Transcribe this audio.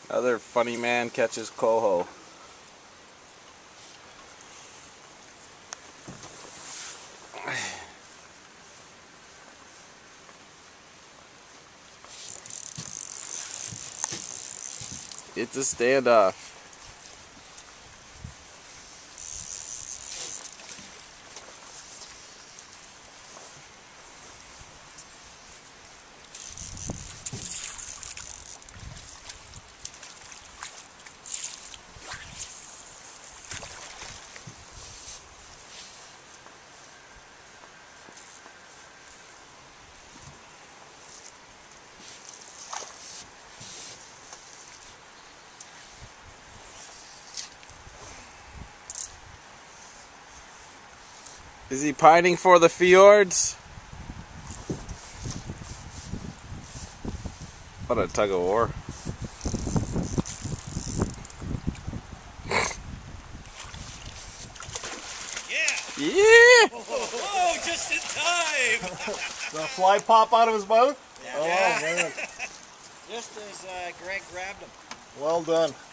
Another funny man catches coho. It's a standoff. Is he pining for the fjords? What a tug of war. Yeah! Oh, just in time! Did a fly pop out of his mouth? Yeah. Oh, man. Just as Greg grabbed him. Well done.